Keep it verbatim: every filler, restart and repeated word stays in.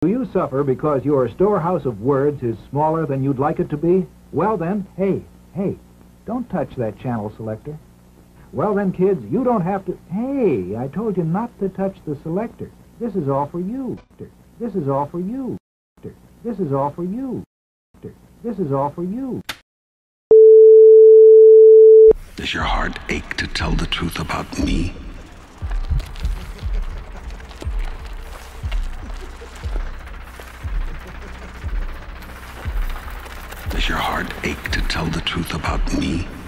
Do you suffer because your storehouse of words is smaller than you'd like it to be? Well then, hey, hey, don't touch that channel selector. Well then, kids, you don't have to... Hey, I told you not to touch the selector. This is all for you. This is all for you. This is all for you. This is all for you. Does your heart ache to tell the truth about me? Does your heart ache to tell the truth about me?